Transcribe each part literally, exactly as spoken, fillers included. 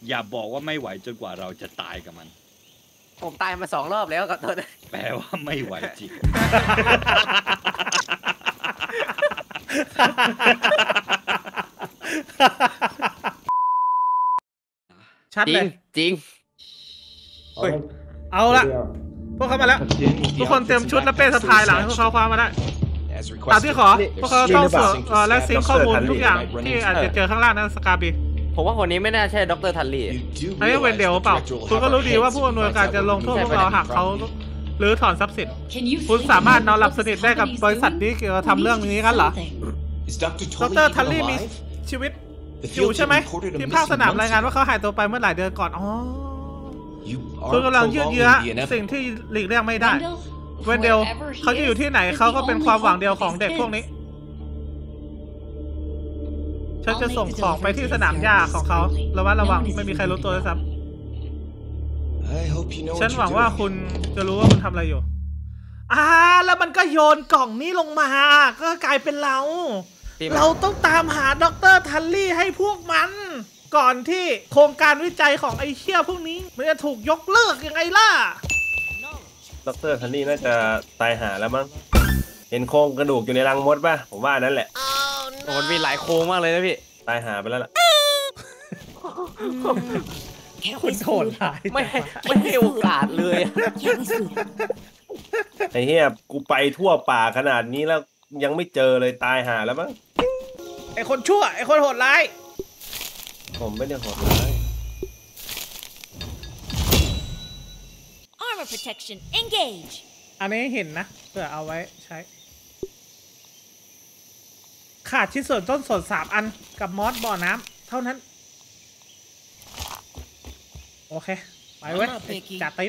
อย่าบอกว่าไม่ไหวจนกว่าเราจะตายกับมันผมตายมาสองรอบแล้วกับตัวนั้นแปลว่าไม่ไหวจริงชัดเลยจริงเอาละพวกเขามาแล้วทุกคนเตรียมชุดและเป้สะพายหลังให้พวกเขาคว้ามาได้ตามที่ขอพวกเขาต้องสวมและซิงข้อมูลทุกอย่างที่อาจจะเจอข้างล่างนั้นสกาบีผมว่าคนนี้ไม่น่าใช่ดรทันลี่อันนี้เวนเดลเปล่าคุณก็รู้ดีว่าผู้อำนวยการจะลงโทษพวกเราหากเขาหรือถอนทรัพย์สินคุณสามารถนอนหลับสนิทได้กับบริษัทนี้เกี่ยวกับทำเรื่องนี้กันเหรอดรทันลี่มีชีวิตอยู่ใช่ไหมที่ภาคสนามรายงานว่าเขาหายตัวไปเมื่อหลายเดือนก่อนอ๋อคุณกำลังยืดเยื้อสิ่งที่หลีกเลี่ยงไม่ได้เวนเดลเขาจะอยู่ที่ไหนเขาก็เป็นความหวังเดียวของเด็กพวกนี้ฉันจะส่งของไปที่สนามหญ้าของเขาระวัดระวังไม่มีใครรู้ตัวเลยซ้ำฉันหวังว่าคุณจะรู้ว่ามันทำอะไรอยู่อ่าแล้วมันก็โยนกล่องนี้ลงมาก็กลายเป็นเราเราต้องตามหาด็อกเตอร์ทันลี่ให้พวกมันก่อนที่โครงการวิจัยของไอเชี่ยพวกนี้มันจะถูกยกเลิกยังไงล่ะด็อกเตอร์ทันลี่น่าจะตายหาแล้วมั้งเห็นโครงกระดูกอยู่ในรังมดป่ะผมว่านั่นแหละโอ้มันมีหลายโครงมากเลยนะพี่ตายหาไปแล้วล่ะคุณโหดร้ายไม่ไม่ให้โอกาสเลยไอ้เหี้ยกูไปทั่วป่าขนาดนี้แล้วยังไม่เจอเลยตายหาแล้วมั้งไอ้คนชั่วไอ้คนโหดร้ายผมไม่ได้โหดร้าย Armor protection engage อันนี้เห็นนะเพื่อเอาไว้ใช้ขาดชิ้นส่วนต้นส่วนสามอันกับมอสบ่อน้ำเท่านั้นโอเคไปเว้ยจัดติ๊บ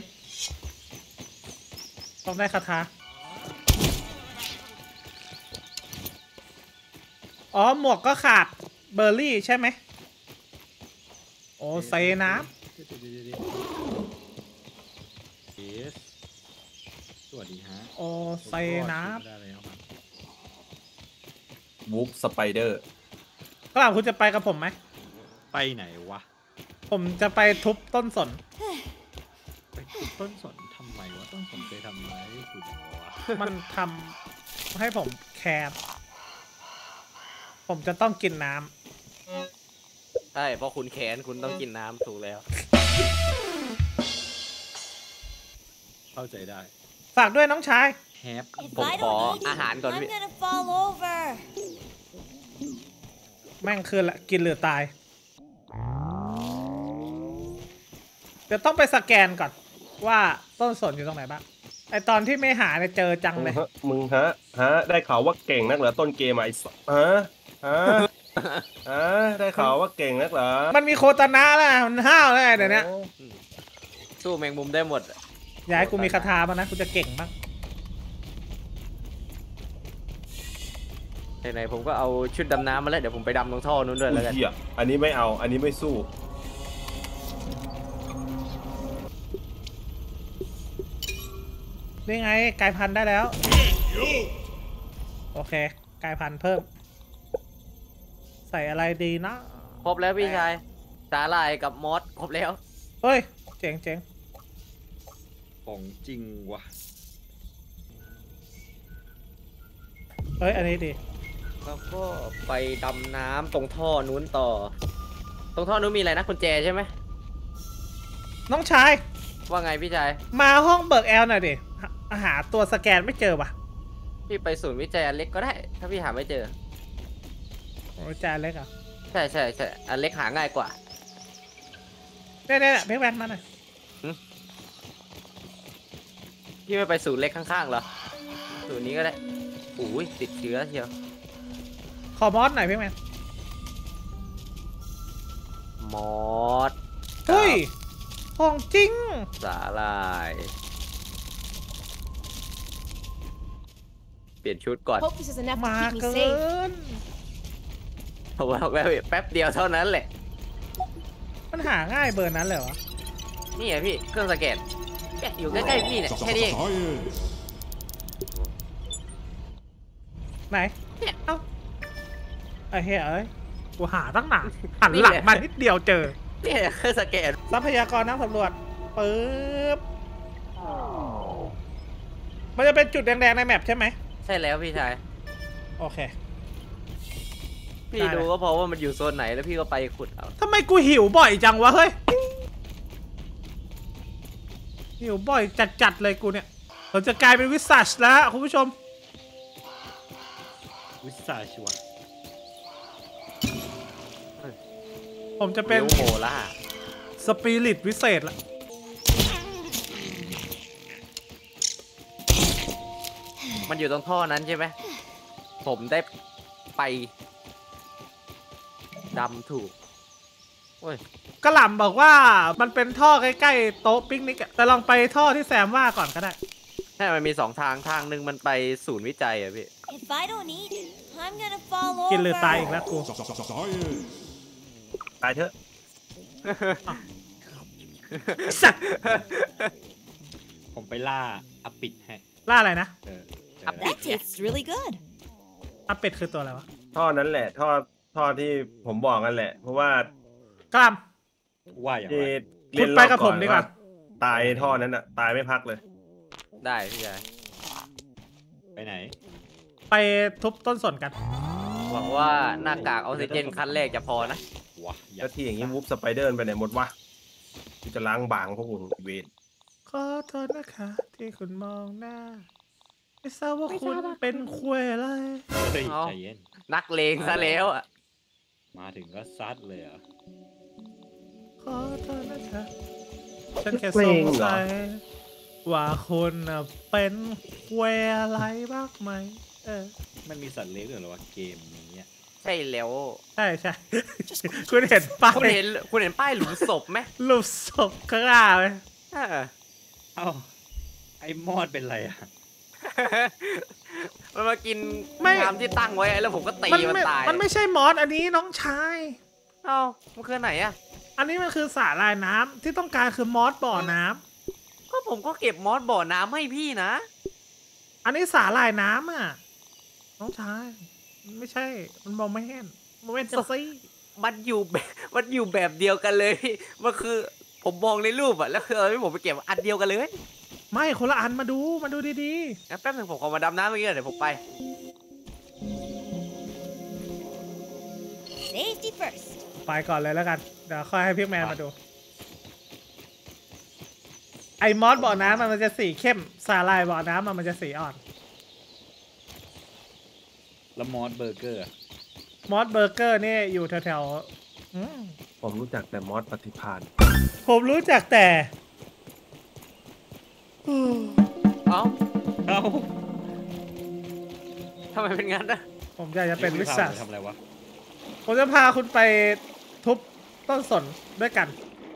ต้องได้คาถาอ๋อหมวกก็ขาดเบอร์รี่ใช่ไหมโอ้เซน้ำสวัสดีฮะโอ้เซน้ำวูฟสไปเดอร์ก็หลังคุณจะไปกับผมไหมไปไหนวะผมจะไปทุบต้นสนไปทุบต้นสนทำไมวะต้นสนเคยทำอะไรให้คุณวะมันทำให้ผมแคร์ผมจะต้องกินน้ำใช่เพราะคุณแขนคุณต้องกินน้ำถูกแล้วเข้าใจได้ฝากด้วยน้องชายแฮปผมขออาหารก่อนพี่แม่งคืนละกินหรือตายเดี๋ยวต้องไปสแกนก่อนว่าต้นสนอยู่ตรงไหนบ้างไอตอนที่ไม่หาเนี่ยเจอจังเลยมึงฮะฮะได้ข่าวว่าเก่งนักเหรอต้นเกมไอ้ฮะฮะฮะได้ข่าวว่าเก่งนักเหรอมันมีโคตานะแล้วมันห้าวเลยเดี๋ยวนี้สู้แมงมุมได้หมดอย่าให้กูมีคาถามานะกูจะเก่งบ้างไหนๆผมก็เอาชุดดำน้ำมาแล้วเดี๋ยวผมไปดำลงท่อนู้นด้วยแล้วกันอันนี้ไม่เอาอันนี้ไม่สู้นี่ไงกลายพันธุ์ได้แล้วโอเคกลายพันธุ์เพิ่มใส่อะไรดีนะครบแล้วพี่ชายสาหร่ายกับมอสครบแล้วเฮ้ยเจ๋งเจ๋งของจริงว่ะเฮ้ยอันนี้ดีแล้วก็ไปดำน้ำตรงท่อนู้นต่อตรงท่อนู้นมีอะไรนะกุญแจใช่ไหมน้องชายว่าไงพี่ชายมาห้องเบิกแอลหน่อยดิหาตัวสแกนไม่เจอว่ะพี่ไปศูนย์วิจัยอันเล็กก็ได้ถ้าพี่หาไม่เจอวิจัยอันเล็กอ่ะใช่ใช่ใช่อันเล็กหาง่ายกว่าเนี่ยเนี่ยเพ็กแวนมาหน่อยพี่ไม่ไปศูนย์เล็กข้างๆเหรอศูนย์นี้ก็ได้โอ้ยติดเชื้อเชียวขอมอสหน่อยเพ็กแวนมอสเฮ้ยของจริงสาลายเปลี่ยนชุดก่อนมาเกินเพราะว่าแป๊บเดียวเท่านั้นแหละมันหาง่ายเบอร์นั้นเลยวะนี่ไงพี่เครื่องสแกนอยู่ใกล้ๆพี่เนี่ยแค่นี้ไหนเนี่ยเอ้าไอ้เฮ้ยเอ้ยกูหาตั้งนานหันหลังมานิดเดียวเจอเนี่ยคือสแกนทรัพยากรนักสำรวจปึ๊บมันจะเป็นจุดแดงๆในแมปใช่ไหมใช่แล้วพี่ชายโอเคพี่ดูก็เพราะว่ามันอยู่โซนไหนแล้วพี่ก็ไปขุดเอาทำไมกูหิวบ่อยจังวะเฮ้ยหิวบ่อยจัดๆเลยกูเนี่ยเราจะกลายเป็นวิสัชแล้วคุณผู้ชมวิสาชัวผมจะเป็นโมล่าสปิริตวิเศษละมันอยู่ตรงท่อนั้นใช่ไหมผมได้ไปดำถูกโอ้ยกระหล่ำบอกว่ามันเป็นท่อใกล้ๆโต๊ะปิกนิกแต่ลองไปท่อที่แซมว่าก่อนก็ได้ใช่มันมีสองทางทางหนึ่งมันไปศูนย์วิจัยอะพี่กินเลยตายอีกแล้วกูตายเถอะสัตว์ผมไปล่าอปิดให้ล่าอะไรนะอัปเดตอัปเป็ดคือตัวอะไรวะท่อนั้นแหละท่อท่อที่ผมบอกกันแหละเพราะว่ากล้ามว่าอย่างไรคุณไปกับผมดีกว่าตายท่อนั้นอะตายไม่พักเลยได้พี่ชายไปไหนไปทุบต้นสนกันหวังว่าหน้ากากออกซิเจนคันแรกจะพอนะว้าแล้วที่อย่างนี้วูฟสไปเดอร์ไปไหนหมดวะที่จะล้างบางพวกคุณเวทขอโทษนะคะที่คุณมองหน้าไม่ทราบว่าคุณเป็นคุยอะไรใจเย็นนักเลงซะแล้วอ่ะมาถึงก็ซัดเลยอ่ะขอโทษนะคะฉันแค่สงสัยว่าคุณเป็นคุยอะไรบ้างไหมเออมันมีสัตว์เลี้ยงหรือว่าเกมนี้ใช่แล้วใช่ใช่คุณเห็นป้ายคุณเห็นคุณเห็นป้ายหลุมศพไหมหลุมศพข้างหน้าไหมเอ้าไอ้มอดเป็นไรอ่ะมันมากินงามที่ตั้งไว้แล้วผมก็ตีมันตายมันไม่ใช่มอสอันนี้น้องชายเอ้ามันคือไหนอ่ะอันนี้มันคือสาลายน้ำที่ต้องการคือมอสบ่อน้ำก็ผมก็เก็บมอสบ่อน้ำให้พี่นะอันนี้สาลายน้ำอ่ะน้องชายไม่ใช่มันมองไม่เห็นมันเป็นจะซี่มันอยู่แบบมันอยู่แบบเดียวกันเลยมันคือผมมองในรูปอ่ะแล้วคือที่ผมไปเก็บอันเดียวกันเลยไม่คนละอันมาดูมาดูดีๆแป๊บนึงผมขอมาดำน้ำเมื่อกี้เดี๋ยวผมไป Safety first ไปก่อนเลยแล้วกันเดี๋ยวค่อยให้พี่แมนมาดูไอ้มอสบ่อน้ำมันจะสีเข้มสาลายบ่อน้ำมันมันจะสีอ่อนแล้วมอสเบอร์เกอร์มอสเบอร์เกอร์นี่อยู่แถวๆผมรู้จักแต่มอสปฏิภาณผมรู้จักแต่เอ้าเอ้าทำไมเป็นงั้นนะผมอยากจะเป็นวิสัชทำอะไรวะผมจะพาคุณไปทุบต้นสนด้วยกัน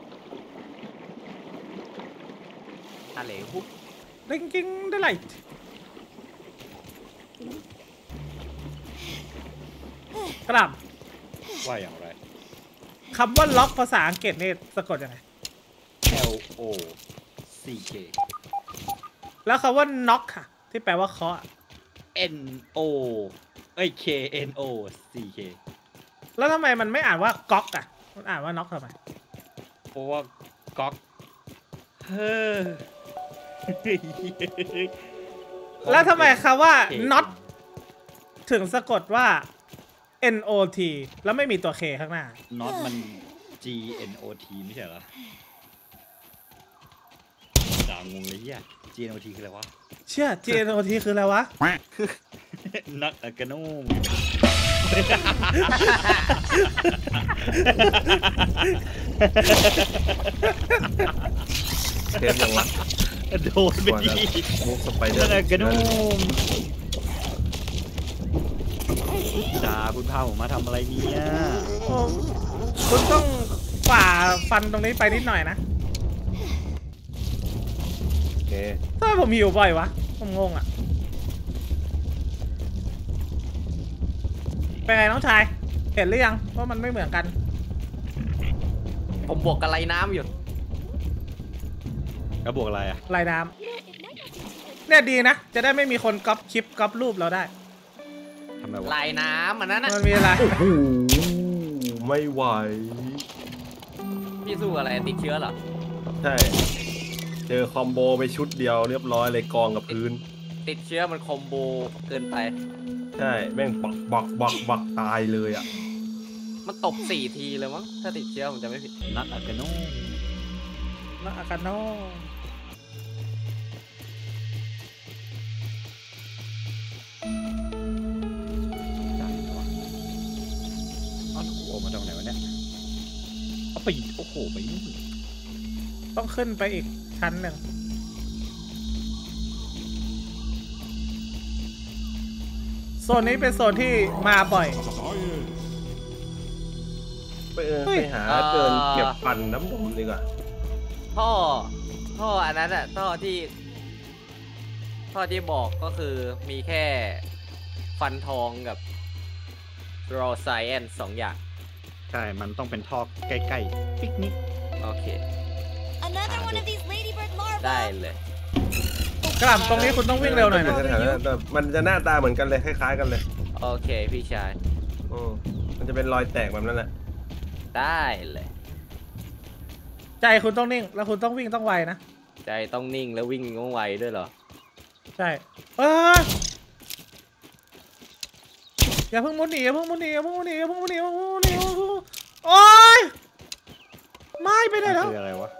อะไรฮุบดิ้งกิ้งได้ไรกระดำว่าอย่างไรคำว่าล็อกภาษาอังกฤษนี่สะกดยังไง L O C K แล้วคำว่า knock ค่ะที่แปลว่าเคาะ N O เอ้ย K N O C K แล้วทำไมมันไม่อ่านว่าก๊อกอ่ะมันอ่านว่า knock ทำไมเพราะว่าก๊อกเฮ้อแล้วทำไมคำว่า not ถึงสะกดว่า N O T แล้วไม่มีตัว K ข้างหน้า not มัน G N O T ไม่ใช่เหรอด่างงเลยเหี้ย G N O T คืออะไรวะเชื่อ G N O T คืออะไรวะ not a gnome เทปยังวะโดนไปดีมุกสไปเดอร์ not a gnome จ่าคุณพาผมมาทำอะไรเนี่ยคุณต้องฝ่าฟันตรงนี้ไปนิดหน่อยนะโอเคทำไมผมหิวบ่อยวะผมงงอ่ะเป็นไงน้องชายเห็นหรือยังว่ามันไม่เหมือนกันผมบวกกับไหลน้ำอยู่ก็บวกอะไรอะไหลน้ำเนี่ยดีนะจะได้ไม่มีคนก๊อปคลิปก๊อปรูปเราได้ลายน้ำอันนั้นมันมีอะไรโอ้โหไม่ไหวพี่สู้อะไรติดเชื้อเหรอใช่เจอคอมโบไปชุดเดียวเรียบร้อยเลยกองกับพื้นติดเชื้อมันคอมโบเกินไปใช่แม่งบักบักบักบักตายเลยอ่ะมันตบสี่ทีเลยมั้งถ้าติดเชื้อผมจะไม่ผิดนักอากาโน่นักอากาโนจังวะอ้าวกูออกมาตรงไหนวะเนี่ยเอาไปโอ้โหไปนู่นต้องขึ้นไปอีกชั้นหนึ่งโซนนี้เป็นโซนที่มาบ่อยไปเออเฮ้ยไปหาเดินเก็บฟันน้ำนมดีกว่าท่อท่ออันนั้นอะท่อที่ท่อที่บอกก็คือมีแค่ฟันทองกับ raw science สองอย่างใช่ มันต้องเป็นท่อใกล้ๆปิกนิกโอเค Another one of these ladybird ได้ larvae. เลยกระหล่ำตรงนี้คุณต้องวิ่งเร็วหน่อยนะแต่มันจะหน้าตาเหมือนกันเลยคล้ายๆกันเลยโอเคพี่ชายอืมมันจะเป็นรอยแตกแบบนั้นแหละได้เลยใจคุณต้องนิ่ง แล้วคุณต้องวิ่งต้องไวนะใจต้องนิ่งแล้ววิ่งง่องไวด้วยเหรอใช่เอออย่าเพิ่งมุดหนีอย่าเพิ่งมุดหนีอย่าเพิ่งมุดหนีอย่าเพิ่งมุดหนีอย่าเพิ่งมุดหนีอย่าเพิ่งมุดหนีโอ๊ยไม่ไปไหนแล้วคืออะไรวะ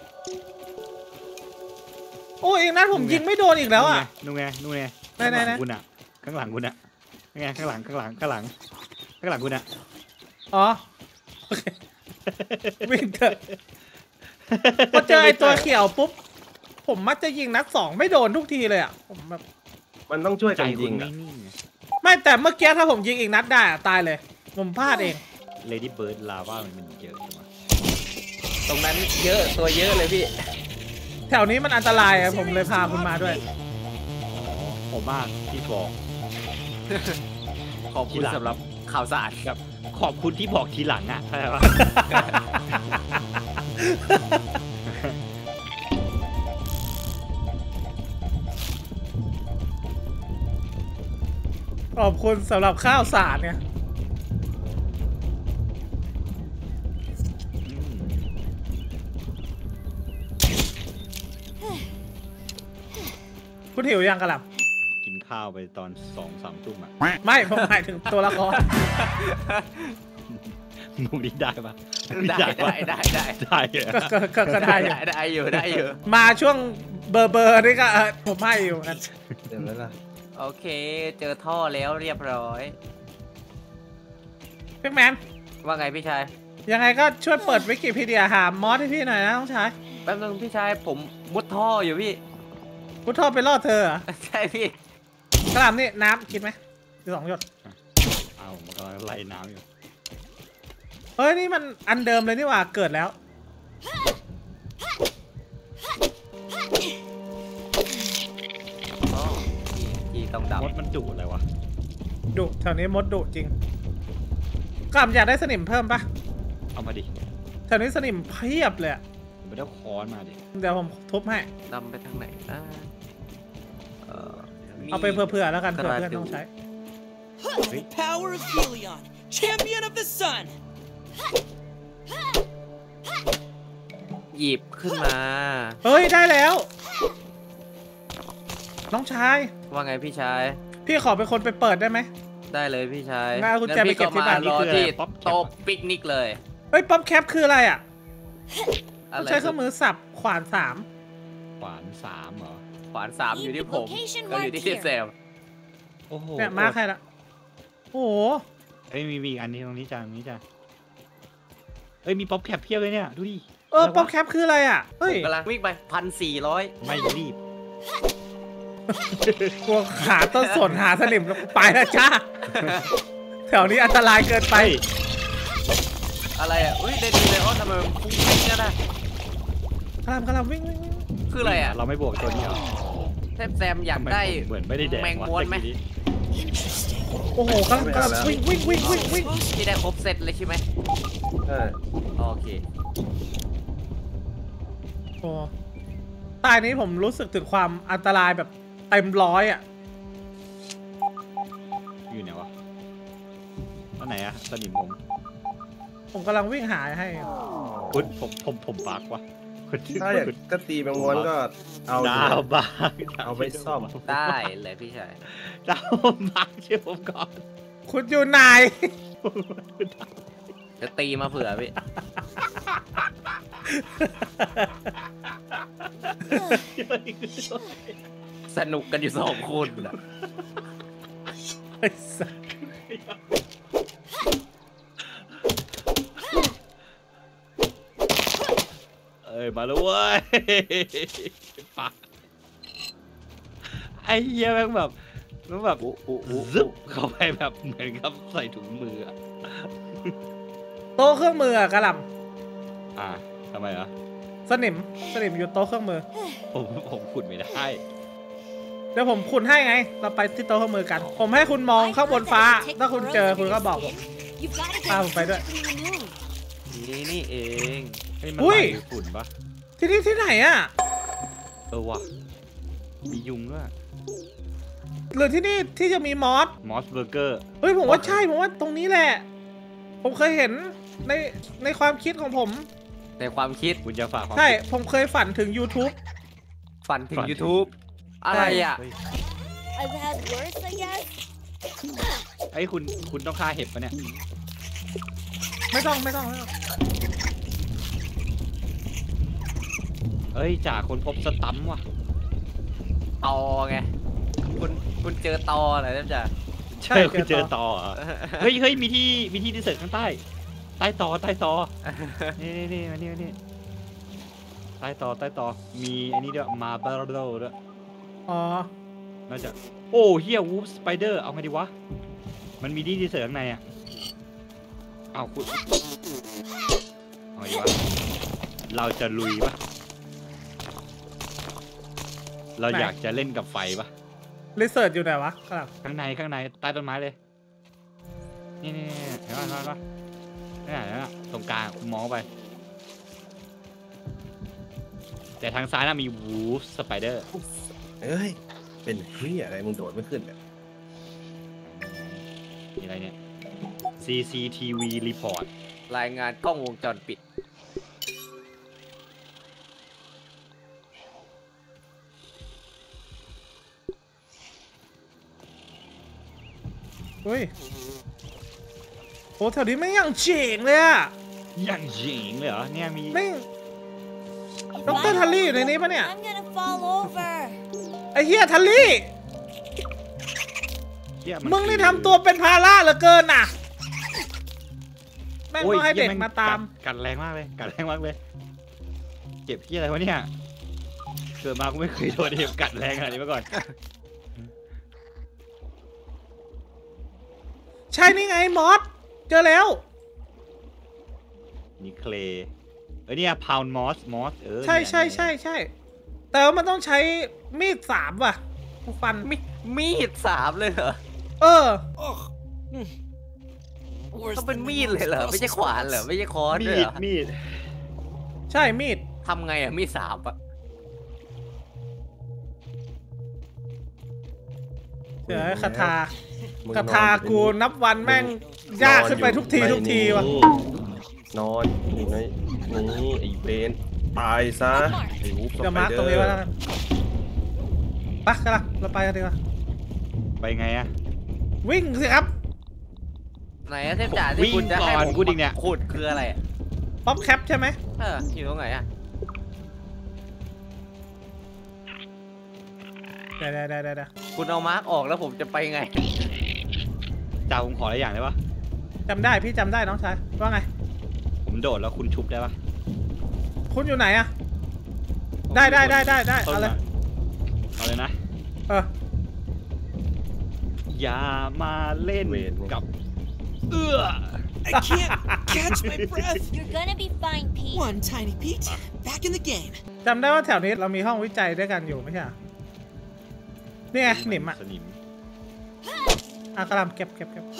โอ้ยอีกนัดผมยิงไม่โดนอีกแล้วอ่ะนู่นไงนู่นไงไหนไหนไหนข้างลังคุณอะข้างหลังคุณอะนี่ไงข้างหลังข้างหลังข้างหลังข้างหลังคุณอะอ๋อโอเควิ่งเถอะพอเจอไอตัวเขียวปุ๊บผมมักจะยิงนัดสองไม่โดนทุกทีเลยอ่ะผมแบบมันต้องช่วยใจกันคุยิณงไม่อ่ะนิ่งไงไม่แต่เมื่อกี้ถ้าผมยิงอีกนัดได้อะตายเลย ผมพลาดเองเลดี้เบิร์ดลาว่ามันมันเยอะจังวะตรงนั้นเยอะตัวเยอะเลยพี่แถวนี้มันอันตรายอะผมเลยพาคุณมาด้วยอ๋อผมมากที่บอกขอบคุณสำหรับข่าวสารครับขอบคุณที่บอกทีหลังอะเข้าใจปะขอบคุณสำหรับข้าวสารเนี่ย คุณหิวยังกะหล่กินข้าวไปตอนสองสามทุ่มอะำไม่ผมหมายถึงตัวละครมุกนี้ได้ปะได้ได้ได้ได้ได้เหรอก็ก็ก็ก็ได้อยู่ได้ได้อยู่ได้อยู่มาช่วงเบอร์เบอร์นี่ก็เออผมให้อยู่กันเดี๋ยวแล้วล่ะโอเค เจอท่อแล้วเรียบร้อยพิกแมนว่าไงพี่ชายยังไงก็ช่วยเปิดวิกิพีเดียหามอสให้พี่หน่อยนะน้องชายแป๊บนึงพี่ชายผมมุดท่ออยู่พี่พุทธอไปล่อเธอเหรอใช่พี่กระหล่ำนี่น้ำกินไหมอีกสองหยดเอามันกำลังไล่น้ำอยู่เฮ้ยนี่มันอันเดิมเลยนี่หว่าเกิดแล้วอ๋อจีจีต้องดับมดมันดุอะไรวะดุแถวนี้มดดุจริงกล่ำอยากได้สนิมเพิ่มปะเอามาดิแถวนี้สนิมเพียบเลยอะผมไปได้ค้อนมาดิเดี๋ยวผมทุบให้นำไปทางไหนนะเอ่อเอาไปเผื่อๆแล้วกันเผื่อเพื่อนต้องใช้ The power of Helion, champion of the sun. หยิบขึ้นมาเฮ้ยได้แล้ว น้องชายว่าไงพี่ชายพี่ขอเป็นคนไปเปิดได้ไหมได้เลยพี่ชายงั้นเอากุญแจไปเก็บที่บ้านงั้พี่มารอที่โต๊ะปิกนิกเลยเฮ้ยป๊อปแคปคืออะไรอ่ะอะไรใช้เครื่องมือสับขวานสามขวานสามเหรอขวานสามอยู่ที่ผมก็อยู่ที่เซมโอ้โหเนี่ยมาใครละโอ้โหเอ้ยมีมีอีกอันนี้ตรงนี้จ้ะตรงนี้จ้ะเอ้ยมีป๊อปแคปเพียบเลยเนี่ยดูดิเออป๊อปแคปคืออะไรอ่ะเฮ้ยกำลังวิ่งไปพันสี่ร้อยไม่รีบกลัวหาต้นสนหาสนิมแล้วไปแล้วจ้าแถวนี้อันตรายเกินไปอะไรอ่ะอุ้ยเดนีเลยอ๋อทำไมมันฟุ้งฟิ้งกันนะกำลังกำลังวิ่งวิ่งวิ่งคืออะไรอ่ะเราไม่บวกตัวนี้เหรอแทบแซมอยากทำไมได้เหมือนไม่ได้แดงแมงวะม้วนไหมตะกี้นี้โอ้โหกำลังกำลังวิ่งวิ่งวิ่งวิ่งวิ่งที่ได้ครบเซตเลยใช่ไหมใช่โอเคโอ้ตายนี้ผมรู้สึกถึงความอันตรายแบบเต็มร้อยอ่ะอยู่ไหนวะตอนไหนอะสนิมผมผมกำลังวิ่งหาให้คุณผมผมผมบักว่ะคุณถ้าอยากก็ตีแมงวันก็เอาดาวบักเอาไปซ่อมได้เลยพี่ชายดาวบักเชื่อผมก่อนคุณอยู่ไหนจะตีมาเผื่อพี่ สนุกกันอยู่สองคนอะไอ้สัสเอ้ยมาแล้วเว้ยปักไอ้เหี้ยแม่งแบบแม่งแบบซึบเข้าไปแบบเหมือนกับใส่ถุงมืออะโต๊ะเครื่องมืออะกระหล่อ่าทำไมอ่ะำสนิมสนิมอยู่โต๊ะเครื่องมือผมผมขุดไม่ได้เดี๋ยวผมขุดให้ไง เราไปที่โต๊ะเครื่องมือกัน ผมให้คุณมองข้างบนฟ้า ถ้าคุณเจอคุณก็บอกผม You've got to get Ah, phải đợi. something new. นี่นี่เองเฮ้ยมันอุ้ยไหลฝุ่นปะที่นี่ที่ไหนอะเออว่ะมียุงด้วยหรือที่นี่ที่จะมีมอสมอสเบอร์เกอร์เฮ้ยผมว่าใช่ผมว่าตรงนี้แหละ ผมเคยเห็นในในความคิดของผมในความคิดคุณจะฝากความใช่คิดผมเคยฝันถึง YouTube ฝันถึงฝันถึง YouTube อะไรอ่ะเฮ้ย I've had worse, I guess. ไอ้ยคุณคุณต้องฆ่าเห็บปะเนี่ยไม่ต้องไม่ต้องไม่ต้องเอ้ยจ่าคนพบสตัมป์ว่ะตอไง คุณคุณเจอตอเหรอท่านจ่าใช่คุณเจอต่อเหรอเฮ้ยเฮ้ยมีที่มีที่ดิเสิร์ตข้างใต้ ใต้ต่อใต้ต่อ นี่นี่นี่มานี่มานี่ใต้ต่อใต้ต่อมีอันนี้ด้วยมาบาร์โดด้วยอ๋อน่าจะโอ้เฮียวูฟสไปเดอร์เอาไงดีวะมันมีที่ดิเสิร์ตข้างในอ่ะเอาคุณเอาไงดีวะเราจะลุยปะเราอยากจะเล่นกับไฟปะรีเสิร์ชอยู่ไหนวะครับข้างในข้างในใต้ต้นไม้เลยนี่นี่นี่เห็นปะเห็นปะนี่เห็นปะตรงกลางคุณมองไป แต่ทางซ้ายน่ะมีวูฟสไปเดอร์เอ้ยเป็นเฮียอะไรมึงโดดไม่ขึ้นเนี่ยมีอะไรเนี่ย ซี ซี ที วี report รายงานกล้องวงจรปิดเฮ้ยโอ้แถวนี้ไม่งยังเจ๋งเลยอะอย่างเจ๋งเลยเหรอเนี่ยมีไม่ง If ดอกเตอร I ทัลลี่อ don't ยู่ในนี้ปะเนี่ย I'm gonna fall over. ไอ้เฮียทัลลี่เหี้ยมึงนี่คือทำตัวเป็นภาระเหลือเกินน่ะ แม่งโอ้ยต้องให้เด็กหี้ยมาตามกัดกัดแรงมากเลยกัดแรงมากเลยเจ็บที่อะไรวะเนี่ยเกิดมากูไม่เคยโดนเห็บกัดแรงขนาดนี้มาก่อนใช่นี่ไงมอส เจอแล้วนี่เคลเอ้ยเนี่ยพาวน์มอสมอสเออใช่เนี่ยใช่ใช่ใช่ แต่ว่ามันต้องใช้มีดสามว่ะฟันมีมีดสามเลยเหรอเออ Ugh. Mm. Worse ต้องเป็น than มีด Mangler's เลยเหรอ ไม่ใช่ Brussels ขวานเหรอ sprouts. ไม่ใช่ค้อนมีด้วยเหดรอมีดใช่มีดทำไงอะมีดสามอะเดี๋ยวคาถามึงคาถากูนับวันแม่งยากขึ้นไปทุกทีทุกทีว่ะนอนอยู่ในนี่ไอ้เบนตายซะไอ้วูฟสเดี๋ยวไปมาร์คเดตอรงนี้ไว้แล้วร์กันไปกันละเราไปกันดีกว่าไปไงอะวิ่งสิครับไหนอะเทพจ่าที่คุณจะให้วิ่งก่อนผมกูดิเนี่ยขุดคืออะไรอะป๊อปแคปใช่ไหมเอออยู่ตรงไหนอะเดี๋ยวเดี๋ยวเดี๋ยวเดี๋ยวคุณเอามาร์กออกแล้วผมจะไปไงจ่าผมขออะไรอย่างได้ปะจำได้พี่จำได้น้องชายว่าไงผมโดดแล้วคุณชุบได้ปะคุณอยู่ไหนอะได้ได้ได้ได้ได้ต้นเอาเลยไม้เอาเลยนะเอออย่ามาเล่นเวทกับ เอื้อ I can't catch my breath. You're gonna be fine, Pete. One tiny Pete, back in the game. จำได้ว่าแถวนี้เรามีห้องวิจัยด้วยกันอยู่ไม่ใช่เหรอนี่ไงหนิมอะสนิมอ่ะกระหลำเก็บเก็บเก็บ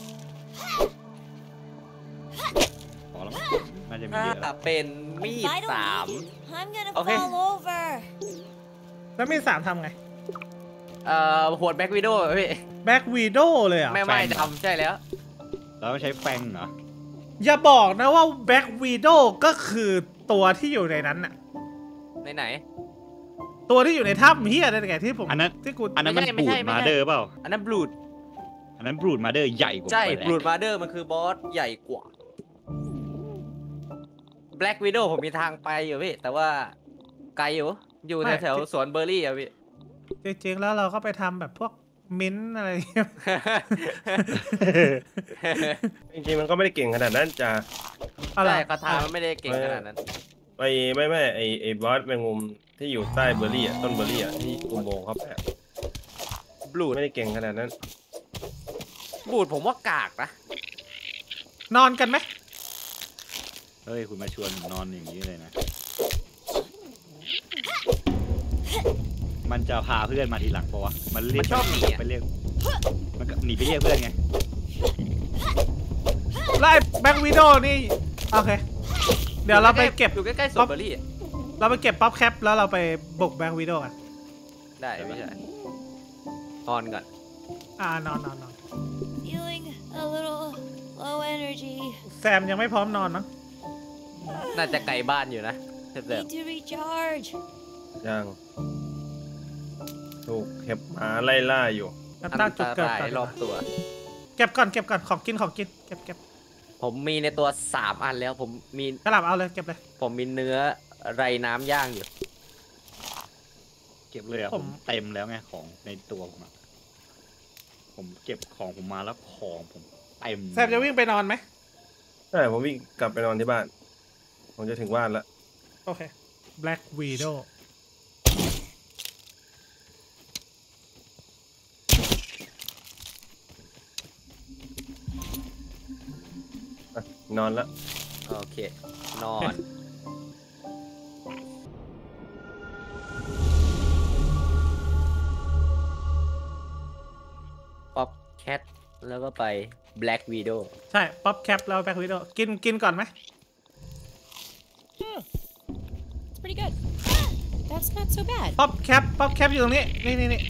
พอแล้วมั้งน่าจะมีถ้าเยอะแล้วเป็นมี If ด I don't สาม eat it, I'm gonna Okay. fall over. แล้วมีสามทำไงเอ่อหวดแบ็กวิดโอพี่แบ็กวีโดเลยเหรอ่ะไม่ไม่ทำใช่แล้วเราต้องใช้แฟงเหรออย่าบอกนะว่าแบ็กวีโดก็คือตัวที่อยู่ในนั้นน่ะไหนไหนตัวที่อยู่ในถ้ำเฮียนั่นไงที่ผมอันนั้นที่กูอันนั้นมันไม่บรูใช่ดไม่มาใช่เดอร์เปล่าอันนั้นบลูดอันนั้นบรูดมาเดอร์ใหญ่กว่าใช่ไปแล้บวลูดมาเดอร์มันคือบอสใหญ่กว่า Black Widow ผมมีทางไปอยู่พี่ แต่ว่าไกลอยู่ อยู่แถวๆสวนเบอร์รี่อะพี่จริงๆแล้วเราก็ไปทำแบบพวกมิ้นท์อะไรอย่างเงี้ยจริงๆมันก็ไม่ได้เก่งขนาดนั้นจ้ะอะไรใช่คาถามันไม่ได้เก่งขนาดนั้นไอ้ไม่ไม่ไอ้ไอ้บอสแมงมุมที่อยู่ใต้เบอร์รี่อ่ะต้นเบอร์รี่อ่ะที่อุโมงค์เขาแปะบลูดไม่ได้เก่งขนาดนั้นบลูดผมว่ากากนะนอนกันไหมเฮ้ยคุณมาชวนผมนอนอย่างนี้เลยนะ มันจะพาเพื่อนมาทีหลังปะวะมันเรียกมันชอบหนีอะไปเรียกมันก็หนีไปเรียกเพื่อนไงไล่แบ็กวีโดนี่โอเค เดี๋ยวเราไปเก็บอยู่ใกล้ๆสวนเบอร์รี่อะเราไปเก็บป๊อปแคปแล้วเราไปบุกแบ็กวีโดกันได้ไม่ใช่นอนก่อนอ่านอนนอนนอน Feeling a little low energy. แซมยังไม่พร้อมนอนมั้งน่าจะไกลบ้านอยู่นะเสร็จแล้ว Need to recharge. ยังถูกเห็บหมาไล่ล่าอยู่ตั้งตั้งจุดเกิดอันตก่อนรายรอบตัวเก็บก่อนเก็บก่อนของกินของกินเก็บเก็บผมมีในตัวสามอันแล้ว ผมมีกระหล่ำเอาเลยเก็บเลยผมมีเนื้อไรน้ำย่างอยู่เก็บเลยอะผผม มเต็มแล้วไงของในตัวผมอะผมเก็บของผมมาแล้วของผมเต็มแซมจะวิ่งไปนอนไหมใช่ผมวิ่งกลับไปนอนที่บ้าน ผมจะถึงบ้านแล้วโอเคแบล็กวีโดนอนแล้วโอเค นอน ป๊อปแคทแล้วก็ไป Black Widow ใช่ป๊อปแคปแล้วแบ็กวีโดกินกินก่อนไหม It's pretty good. That's not so bad. ป๊อปแคปป๊อปแคปอยู่ตรงนี้นี่นี่นี่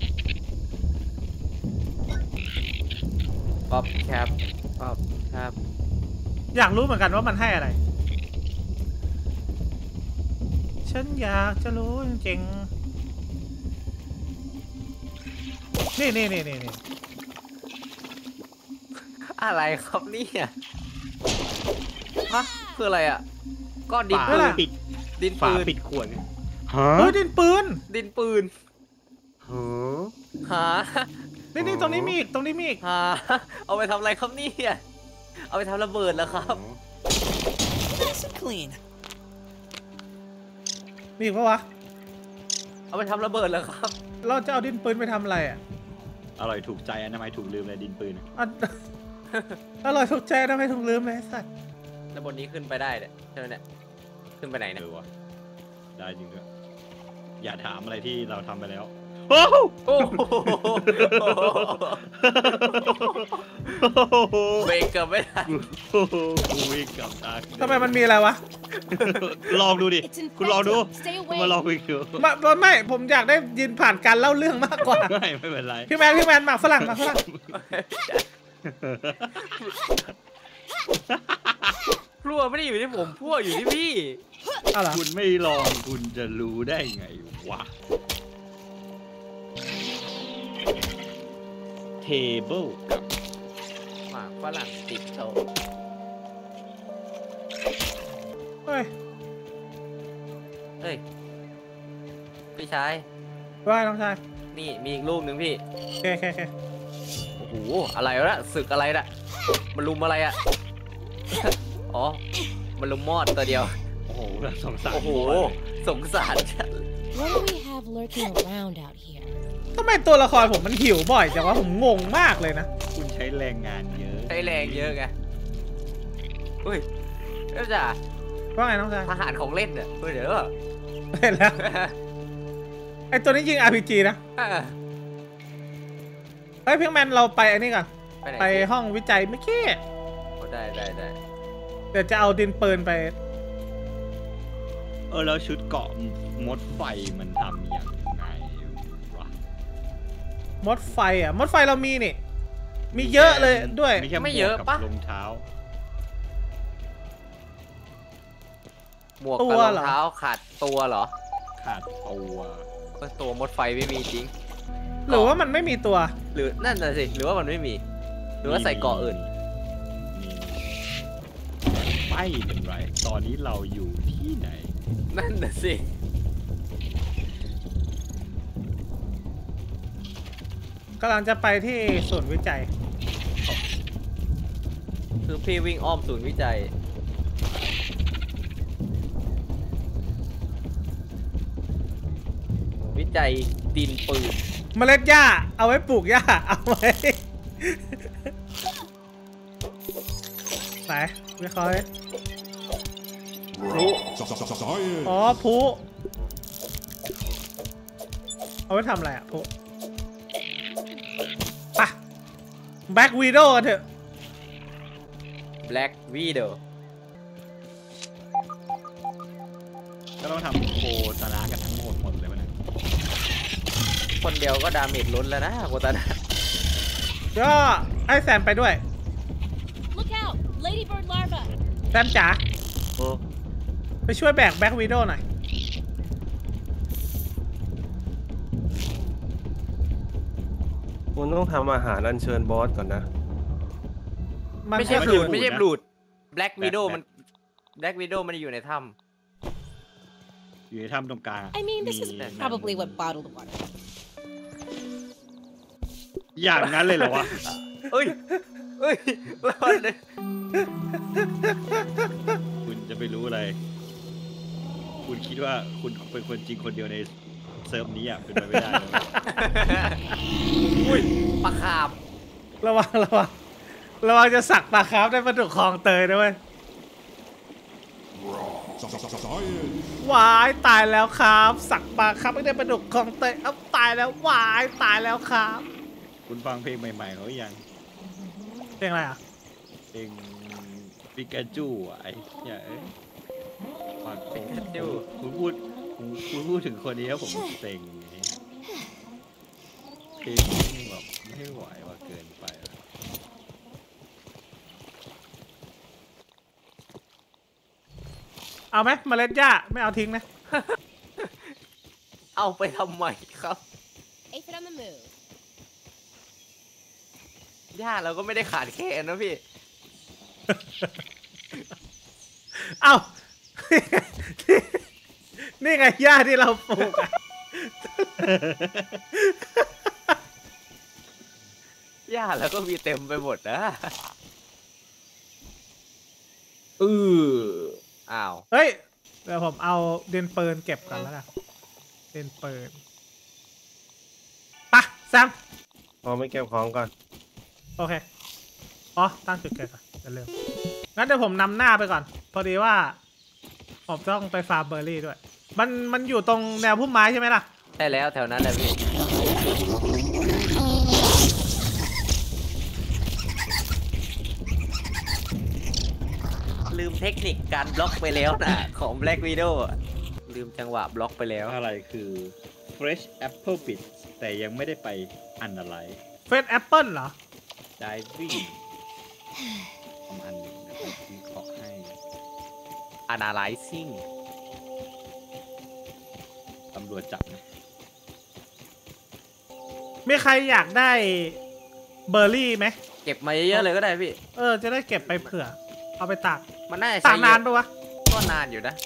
ป๊อปแคปป๊อปแคปอยากรู้เหมือนกันว่ามันให้อะไร ฉันอยากจะรู้จริงๆนี่นี่นี่นี่นี่อะไรครับเนี่ยฮะคืออะไรอ่ะ ก้อนดินฝาปืนปิดดินฝาปืนปิดขวดไงฮะเฮ้ยดินปืนดินปืนฮะหานี่นี่ตรงนี้มีอีกตรงนี้มีอีกหาเอาไปทำอะไรครับเนี่ยเอาไปทำระเบิดแล้วครับ Nice and clean. มีอีกปะวะเอาไปทำระเบิดแล้วครับเราจะเอาดินปืนไปทำอะไรอ่ะอร่อยถูกใจอันทำไมถูกลืมเลยดินปืนอะอ่ะ อร่อยถูกใจทำไมถูกลืมเลยไอ้สัตว์แล้วบนนี้ขึ้นไปได้เนี่ยใช่ไหมเนี่ย ขึ้นไปไหนเนี่ยเออวะได้จริงด้วยอย่าถามอะไรที่เราทำไปแล้วโอ้โหโอ้โหเบรกเกือบไม่ทันโอ้โหกูวิ่งกลับตาทำไมมันมีอะไรวะลองดูดิ It's คุณลองดู infected. Stay คุณมาลอง away. วิ่งดูไม่ไม่ไม่ผมอยากได้ยินผ่านการเล่าเรื่องมากกว่าไม่ไม่เป็นไรพี่แมนพี่แมนหมากฝรั่งหมากฝรั่งพลั่วไม่ได้อยู่ที่ผมพลั่วอยู่ที่พี่เอาเหรอคุณไม่ลองคุณจะรู้ได้ไงวะ เทเบิลกับหมากฝรั่งติดโต๊ะเฮ้ยเฮ้ย พี่ชายว่าน้องชายนี่มีอีกลูกหนึ่งพี่โอเคโอเคโอเคโอ้โห อะไรวะนะศึกอะไรนะมันลุมอะไรอะ อ๋อ มันลุมมอดตัวเดียวโอ้โหน่าสงสารโอ้โห สงสารจัด What do we have lurking around out here? ทำไมตัวละครผมมันหิวบ่อยจังวะผมงงมากเลยนะคุณใช้แรงงานเยอะใช้แรงเยอะไงอุ้ยเดี๋ยวจ้ะว่าไงน้องชายทหารของเล่นเนี่ยเฮ้ยเดี๋ยวเห็นแล้วไอตัวนี้ยิง อาร์ พี จี นะเฮ้ยพี่แมนเราไปอันนี้ก่อนไปไหนไปห้องวิจัยไม่แค่โอ้ได้ได้ได้เดี๋ยวจะเอาดินปืนไปเออแล้วชุดเกาะมดไฟมันทำยังไงวะมดไฟอ่ะมดไฟเรามีนี่ มีเยอะเลยด้วยมีแค่หมวกกับรองเท้าหมวกกับรองเท้าขาดตัวเหรอขาดตัวตัวมดไฟไม่มีจริงหรือว่ามันไม่มีตัวหรือนั่นน่ะสิหรือว่ามันไม่มีหรือว่าใส่เกาะอื่นไม่เป็นไรตอนนี้เราอยู่ที่ไหนนั่นน่ะสิกำลังจะไปที่ศูนย์วิจัยคือพี่วิ่งอ้อมศูนย์วิจัยวิจัยดินปืนเมล็ดหญ้าเอาไว้ปลูกหญ้าเอาไว้ไหนวิเคราะห์พลุอ๋อพลุเอาไว้ทำอะไรอ่ะพลุปะแบล็กวีโดกันเถอะแบล็กวีโดก็ต้องทำโคตานะกันทั้งหมดหมดเลยมันคนเดียวก็ดาเมจล้นแล้วนะโคตานะก็ให้แซมไปด้วย Look out Ladybird larva แซมจ๋าไปช่วยแบกแบล็กวีโดหน่อยคุณต้องทำอาหารอัญเชิญบอสก่อนนะไม่ใช่บลูดไม่ใช่บลูดแบล็กวีโดมันแบล็กวีโดมันอยู่ในถ้ำอยู่ในถ้ำตรงกลาง I mean this is probably what bottled the water อย่างนั้นเลยเหรอวะเอ้ยเอ้ยคุณจะไปรู้อะไรคุณคิดว่าคุณเป็นคนจริงคนเดียวในเซิร์ฟนี้อ่ะเป็นไปไม่ได้อุ้ยปลาคาบระวังระวังระวังจะสักปลาคาบได้ปลาดุกคลองเตยด้วยวายตายแล้วครับสักปลาคาบไม่ได้ปลาดุกคลองเตยเอ้าตายแล้ววายตายแล้วครับคุณฟังเพลงใหม่ๆเขายังเพลงอะไรอ่ะเพลงปิกาจูอ่ะไอ้เนี่ยฟังปิกาจูคุณพูดคุณพูดถึงคนนี้แล้วผมเซ็งเพลงแบบไม่ไหวว่าเกินไปเอาไหมเมล็ดหญ้าไม่เอาทิ้งนะเอาไปทำไมครับหญ้าเราก็ไม่ได้ขาดแคลนนะพี่เอานี่ไงหญ้าที่เราปลูกหญ้าแล้วก็มีเต็มไปหมดนะเอออ้าวเฮ้ยเดี๋ยวผมเอาเดนเปิร์นเก็บกันแล้วกันเดนเปิร์นปะแซมพอไม่เก็บของก่อนโอเคอ๋อตั้งจุดเกิดก่อนจะเร็วงั้นเดี๋ยวผมนำหน้าไปก่อนพอดีว่าผมต้องไปฟาร์มเบอร์รี่ด้วยมันมันอยู่ตรงแนวพุ่มไม้ใช่ไหมล่ะใช่แล้วแถวนั้นแหละพี่ลืมเทคนิคการบล็อกไปแล้วนะของ Black Widow ลืมจังหวะบล็อกไปแล้วอะไรคือ Fresh Apple Bit แต่ยังไม่ได้ไปอันอะไร Fresh Apple เหรอ Diving ประมาณหนึ่งนะครับวิเคราะห์ให้ Analyzing ตำรวจจับนะมีใครอยากได้เบอร์รี่ไหมเก็บมาเยอะๆเลยก็ได้พี่เออจะได้เก็บไปเผื่อเอาไปตากมันน่าจะตากนานปะวะก็นานอยู่นะ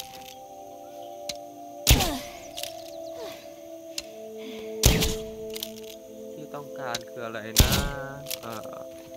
ที่ต้องการคืออะไรนะเออ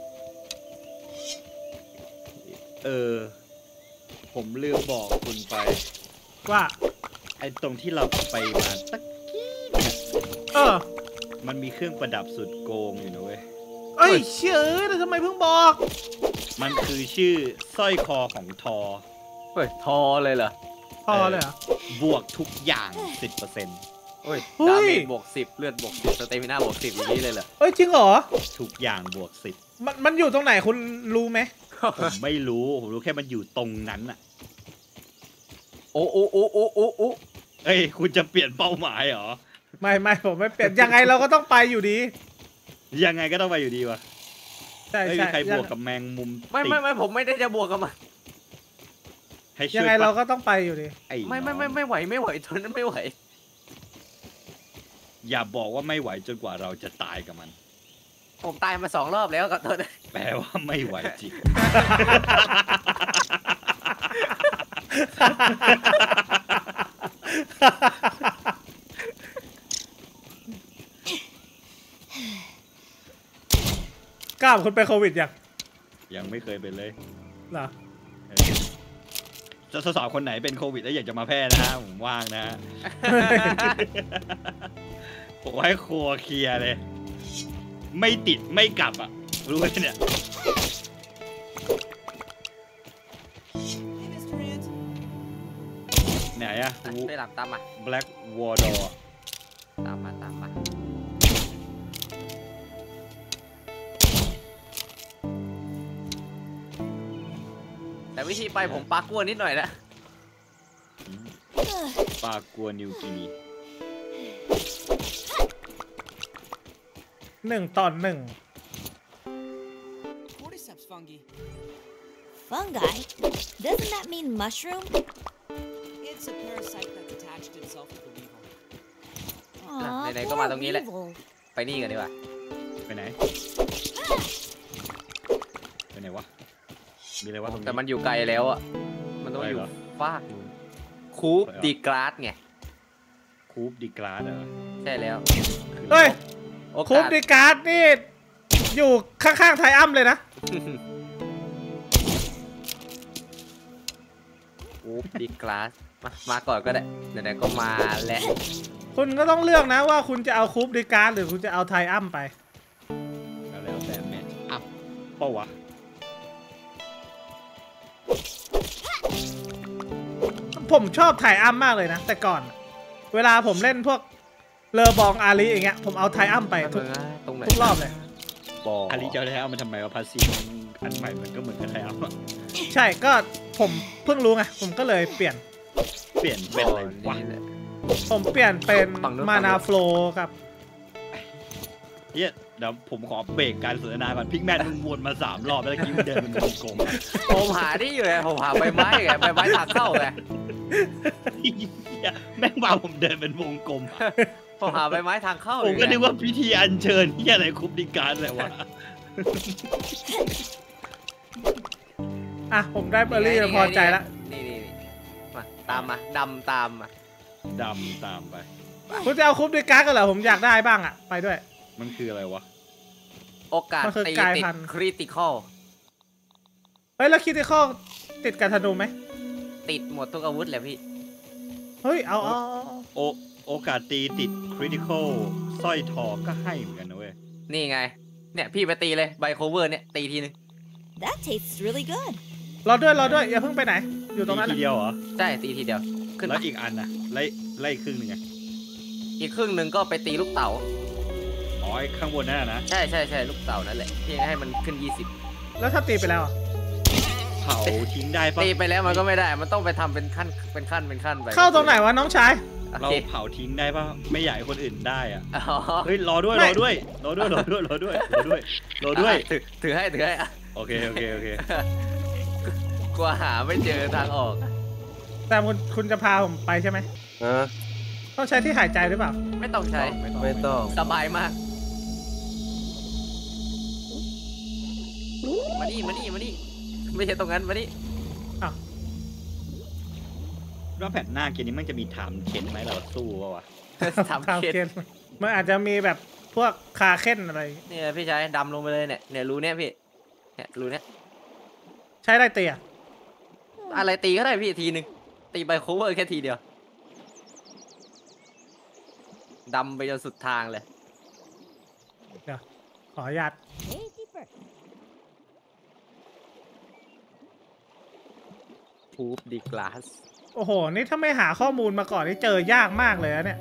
เออผมลืมบอกคุณไปว่าไอ้ตรงที่เราไปมาตะกี้เนี่ยเออมันมีเครื่องประดับสุดโกงอยู่นะเว้ยเอ้ยเชื่อแต่ทำไมเพิ่งบอกมันคือชื่อสร้อยคอของทอเฮ้ยทอเลยเหรอทอเลยเหรอบวกทุกอย่าง สิบเปอร์เซ็นต์โอ้ยดาเมจบวกสิบเลือดบวกสิบสเตมิน่าบวกสิบอย่างนี้เลยเหรอเอ้ยจริงเหรอทุกอย่างบวกสิบมันมันอยู่ตรงไหนคุณรู้ไหมผมไม่รู้ผมรู้แค่มันอยู่ตรงนั้นอะโอ้โอ้โอ้โอ้โอ้โอ้เอ้ยคุณจะเปลี่ยนเป้าหมายเหรอไม่ไม่ผมไม่เปลี่ยนยังไงเราก็ต้องไปอยู่ดียังไงก็ต้องไปอยู่ดีวะใช่ใช่ใครบวกกับแมงมุมไม่ไม่ไม่ผมไม่ได้จะบวกกับมันให้ช่ยัวงยไงเราปะก็ต้องไปอยู่ดีไอ้ไม่ไม่ไม่น้องไม่ไหวไม่ไหวทนนั้นไม่ไหวอย่าบอกว่าไม่ไหวจนกว่าเราจะตายกับมันผมตายมาสองรอบแล้วกับทนแปลว่าไม่ไหวจริงกล้ามคุณไปโควิดยังยังไม่เคยเป็นเลยเหรอเออจะสอบคนไหนเป็นโควิดแล้วอยากจะมาแพร่นะฮะผมว่างนะฮะ ผมให้ครัวเคลียร์เลย ไม่ติดไม่กลับอ่ะ รู้ไหมเนี่ย Hey, Mister Ant. ไหนอะไปหลับตามมา Black Wardor ตามมาตามมาแต่วิธีไปผมปากกลัวนิดหน่อยนะปลากัวนิวกินีหนึ่งตอนหนึ่ง Cordyceps fungi. Fungi? Doesn't that mean mushroom? It's a parasite that's attached itself to the weevil. Aw, này, này, có poor mà đồng ý đấy. weevil. ไปนี่กันดีกว่าไปไหน ไปไหนวะ มีอะไรวะตรงนี้แต่มันอยู่ไกลแล้วอ่ะ มันต้องอยู่ไกลเหรอฟากนู้นคูปดีกราสไงคูปดีกราสเหรอใช่แล้วเฮ้ยโอคุปกาสดีการ์ดนี่ อยู่ข้างๆไทอัมเลยนะคูปดีกราสมามาก่อนก็ได้ไหนๆก็มาแล้วคุณก็ต้องเลือกนะว่าคุณจะเอาคุปดีการ์ดหรือคุณจะเอาไทอัมไปก็แล้วแต่แมทอัพเป้าวะผมชอบไทอัมมากเลยนะ แต่ก่อน เวลาผมเล่นพวกเลอบองอาลีอย่างเงี้ยผมเอาไทอัมไปทุกตรงไหนทุกรอบเลยบออาริจะเอาไทอัมมันทำไมวะพาสซีฟอันใหม่มันก็เหมือนกับไทอัมอะใช่ก็ผมเพิ่งรู้ไงผมก็เลยเปลี่ยนเปลี่ยนเป็นอะไรวะผมเปลี่ยนเป็นมานาโฟลกับเฮียเดี๋ยวผมขอเบรกการสนทนาก่อนพิกแมนมึงวนมาสามรอบแล้วเมื่อกี้มึงเดินเป็นวงกลมอะผมหาที่อยู่ไงผมหาใบไม้ไงใบไม้ทางเข้าไงเหี้ยแม่งมาผมเดินเป็นวงกลมอะผมหาใบไม้ทางเข้าผมก็ไงนึกว่าพิธีอัญเชิญที่อะไรคุปดิการอะไรวะอ่ะผมได้เบอร์รี่พอใจละนี่นี่นี่มาตามมาดำตามมาดำตามไปคุณจะเอาคุปดีการ์ดกันเหรอผมอยากได้บ้างอ่ะไปด้วยมันคืออะไรวะโอกาสมันคือตีกลายติดพันธุ์คริติคอลเฮ้ยแล้วคิดที่ข้อติดกับธนูไหมติดหมดทุกอาวุธเลยพี่เฮ้ยเอาเอาเอาเอาโอโอกาสตีติดคริติคอลสร้อยทองก็ให้เหมือนกันนะเว้ยนี่ไง เนี่ยพี่ไปตีเลยไบโคเวอร์เนี่ยตีทีนึง That tastes really good. รอด้วยรอด้วยอย่าเพิ่งไปไหน อยู่ตรงนั้นทีอะเดียวเหรอใช่ตีทีเดียว ขึ้นแล้วมาอีกอันนะไล่ไล่ครึ่งหนึ่งไงอีกครึ่งหนึ่งก็ไปตีลูกเต๋าอ๋อไอ้ข้างบนนั่นนะนะใช่ใช่ใช่ลูกเต๋านั่นแหละพี่ให้มันขึ้นยี่สิบแล้วถ้าตีไปแล้วอะเผาทิ้งได้ปะตีไปแล้วมันก็ไม่ได้ มันต้องไปทำเป็นขั้นเป็นขั้นเป็นขั้นไปเข้าตรงไหนวะน้องชายโอเราเคเผาทิ้งได้ปะไม่อยากให้คนอื่นได้อะอ๋อเฮ้ยรอด้วยไม่รอด้วยรอด้วยรอด้วยรอด้วยรอด้วยรอด้วยอ่ะถือถือให้ถือให้อ่ะโอเคโอเคโอเคกลัวหาไม่เจอทางออกแต่คุณคุณจะพาผมไปใช่ไหมฮะต้องใช้ที่หายใจหรือเปล่าไม่ต้องใช้ไม่ต้องไม่ต้องสบายมาก มานี่มานี่มานี่ไม่ใช่ตรงนั้นมานี่อ้าวรอบแผ่นหน้าเกมนี้มันจะมีถามเข็นไหมเราสู้ปะวะทำข่าวเคสเกมมันอาจจะมีแบบพวกคาเค้นอะไรเนี่ยพี่ชายดำลงไปเลยเนี่ยเนี่ยรูเนี้ยพี่เนี่ยรูเนี้ยใช้อะไรเตียอะไรตีก็ได้พี่ทีหนึ่งตีไปโคเวอร์แค่ทีเดียวดำไปจนสุดทางเลยเดี๋ยวขออนุญาต Safety first. ทูบดีกลาสโอ้โห นี่ถ้าไม่หาข้อมูลมาก่อนนี่เจอยากมากเลยนะเนี่ย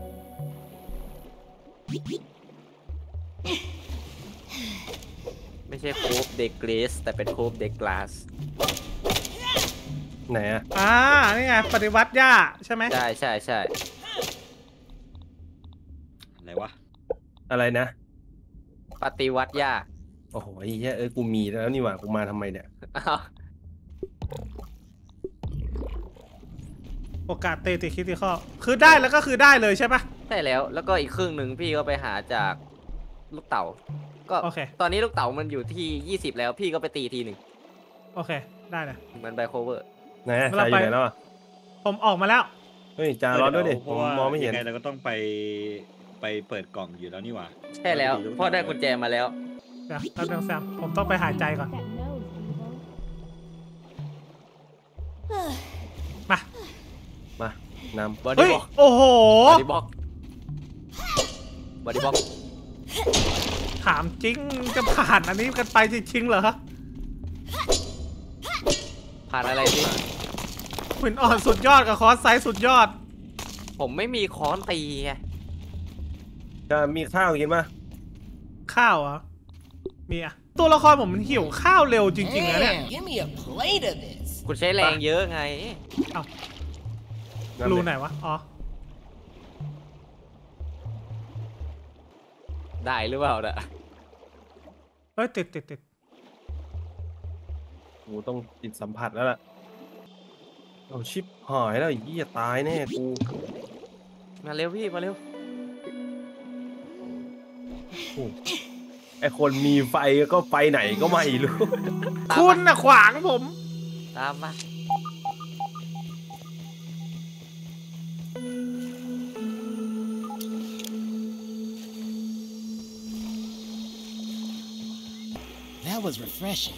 ไม่ใช่โคบเดกเกรสแต่เป็นโคบเดกกลาสไหนอะอ่า นี่ไง ปฏิวัติย่าใช่ไหมใช่ใช่ใช่อะไรวะอะไรนะปฏิวัติยากโอ้โหไอ้เหี้ยเอ้ยกูมีแล้วนี่หว่ากูมาทำไมเนี่ยอ้าวโอกาสเตะติดคิดติข้อคือได้แล้วก็คือได้เลยใช่ปะใช่แล้วแล้วก็อีกครึ่งหนึ่งพี่ก็ไปหาจากลูกเต๋าก็โอเคตอนนี้ลูกเต๋ามันอยู่ที่ยี่สิบแล้วพี่ก็ไปตีทีหนึ่งโอเคได้เลยมันไบโคเวอร์ไหนจาอยู่ไหนแล้วอ่ะผมออกมาแล้วเฮ้ยจารอด้วยดิเพผราะมว่ามองไม่เห็นยังไงเราก็ต้องไปไปเปิดกล่องอยู่แล้วนี่หว่าใช่แล้วพ่อได้กุญแจมาแล้วเดี๋ยวแป๊บนึงแซมผมต้องไปหายใจก่อน มามานำบอเฮ้ดี้ยบ็อกโอ้โหบอดี้บ็อกบอดี้บ็อกถามจริงจะผ่านอันนี้กันไปจริงๆเหรอผ่านอะไรพี่หินอ่อนสุดยอดกับคอร์สไซส์สุดยอดผมไม่มีค้อนตีไงจะมีข้าวกินป่ะข้าวเหรอ มีอะตัวละครผมมันหิวข้าวเร็วจริงๆนะเนี่ย Man, give me a plate of this. คุณใช้แรงเยอะไงนั่นรูเลยไหนวะ อ๋อได้หรือเปล่าน่ะเฮ้ย ติดติดติดกูต้องจิตสัมผัสแล้วล่ะเอาชิปหายแล้วไอ้เหี้ยตายแน่กูมาเร็วพี่มาเร็วไอคนมีไฟก็ไปไหนก็ไม่รู้ตามคุณมาน่ะขวางผมตามมา That was refreshing.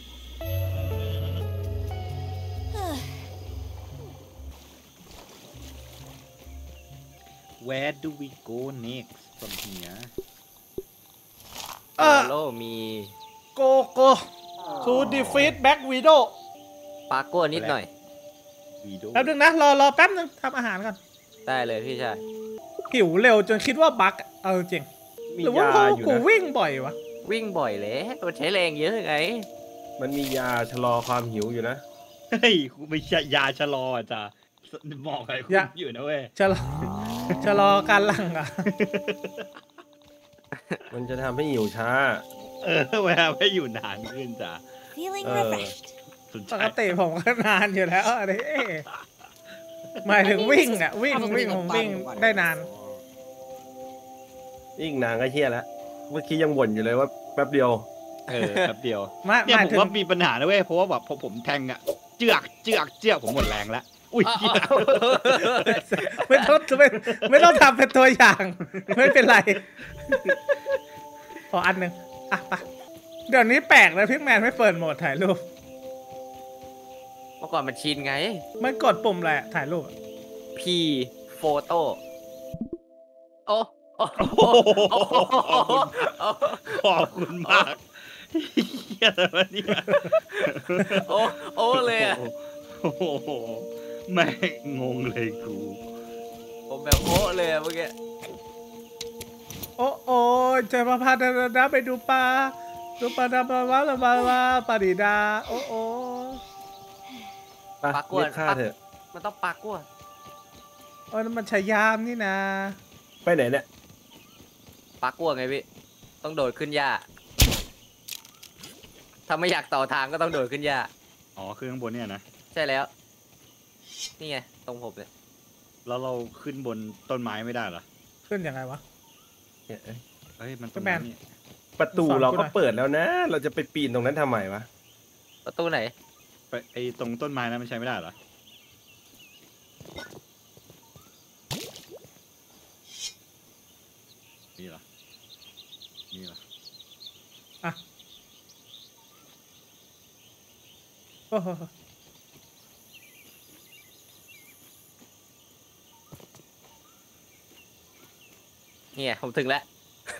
Where do we go next from here เออโลมีโกโก้ to defeat back widow ปาโก้นิดหน่อย Widow แป๊บนึงนะ รอรอแป๊บนึงทำอาหารก่อนได้เลยพี่ชายหิวเร็วจนคิดว่าบั๊กอะเอาจริงมีหรือว่ายาเพราะอยู่กูนะวิ่งบ่อยวะวิ่งบ่อยเลยตัวใช้แรงเยอะไงมันมียาชะลอความหิวอยู่นะเฮ้ยไม่ใช่ยาชะลออ่ะจ้ะบอกอะไรคุณอยู่นะเว้ยชะลอ ชะลอการหลังอ่ะมันจะทำให้หิวช้าเออเวลาไม่อยู่นานขึ้นจ้ะ Feeling Uh, refreshed. สนใจปกติผมก็นานอยู่แล้วอะไรเอ๊ะหมายถึงวิ่งอ่ะ วิ่งวิ่งผมวิ่งได้นานยิ่งนานก็เชี่ยแล้ว เมื่อกี้ยังบ่นอยู่เลยว่าแป๊บเดียวเออแป๊บเดียวไม่เนี่ยหมายผมถึงว่ามีปัญหานะเว้ยเพราะว่าแบบพอผมแทงอ่ะเจือกเจือกเจือกผมหมดแรงแล้วอุ้ยเหี้ยไม่ต้องไม่ไม่ต้องทำเป็นตัวอย่าง ไม่เป็นไร ขออันหนึ่งอ่ะไปเดี๋ยวนี้แปลกนะพิกแมนไม่เปิดโหมดถ่ายรูปเมื่อก่อนมันชินไงมันกดปุ่มอะไรอะถ่ายรูปอะ P โฟโต้โอ้โอ้โอ้โหขอบคุณมากเฮียอะไรวะเนี่ยโอ้โอ้เลยอะโอ้โหแม่งงงเลยกูผมแบบโอ้เลยอะเมื่อกี้โอ้โอ้เจอมาพาดาดาไปดูปลาดูปลาดาปลาวาลาบาวาปลาดีดา โอ้โอ้ไปเรียกค่าเถอะมันต้องปักกัวโอ้นั่นมันชายามนี่นะไปไหนเนี่ยปักกัวไงพี่ต้องโดดขึ้นหญ้าถ้าไม่อยากต่อทางก็ต้องโดดขึ้นหญ้าอ๋อคือข้างบนเนี่ยนะใช่แล้ว นี่ไงตรงผมเลยแล้วเราขึ้นบนต้นไม้ไม่ได้เหรอขึ้นยังไงวะเนี่ยเอ้ยเฮ้ยมันต้นแมไม้นนี่ประตูสอนกูเราหน่ก็อยเปิดแล้วนะ เราจะไปปีนตรงนั้นทำไมวะประตูไหนไปไอ้ตรงต้นไม้นั้นมันใช้ไม่ได้เหรอนี่เหรอนี่เหรออ่ะโอ้โหเนี่ยผมถึงแล้ว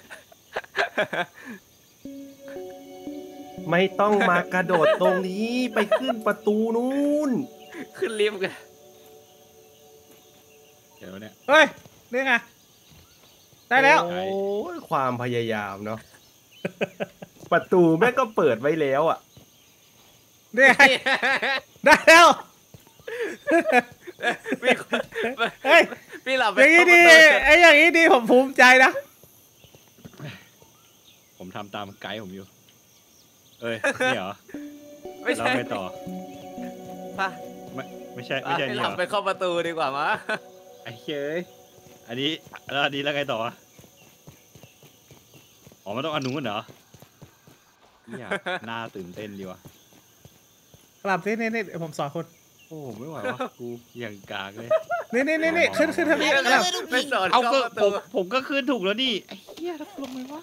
ไม่ต้องมากระโดดตรงนี้ไปขึ้นประตูนู้นขึ้นลิฟต์กันเดี๋ยวเนี่ยเฮ้ย นี่ไง ได้แล้วโอ้ยความพยายามเนาะ ประตูแม่งก็เปิดไว้แล้วอ่ะนี่ไง ได้แล้วพี่เฮ้ยพี่หลับอย่างนี้ดีไอ้อย่างนี้ดีผมภูมิใจนะผมทำตามไกด์ผมอยู่ เอ้ย นี่เหรอไม่เราใช่ไปต่อป่ะไม่ไม่ใช่ไม่ใช่นี่เหรเราอไปเข้าประตูดีกว่ามั้ยไอ้เฮ้ยอันนี้แล้วอันนี้แล้วไงต่ออ๋อมันต้องอันนู้นเหรอเนี่ยน่าตื่นเต้นดีวะกลับสินี่นี่ผมสอนคุณโอ้ไม่ไหววะกูอย่างกากเลยนี่นี่นี่นี่ขึ้นขึ้นทางนี้ Every กลับ little ไม่ pig. สอนเอาเข้าก็ประผตูมผมก็ขึ้นถูกแล้วนี่ไอ้เหี้ยแล้วลงไงวะ